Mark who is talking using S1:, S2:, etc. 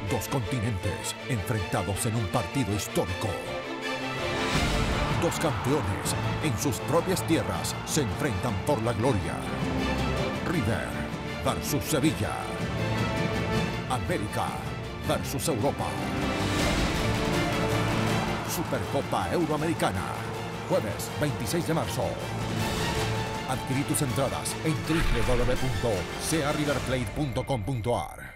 S1: Dos continentes enfrentados en un partido histórico. Dos campeones en sus propias tierras se enfrentan por la gloria. River versus Sevilla. América versus Europa. Supercopa Euroamericana. Jueves 26 de marzo. Adquirí tus entradas en www.cariverplate.com.ar.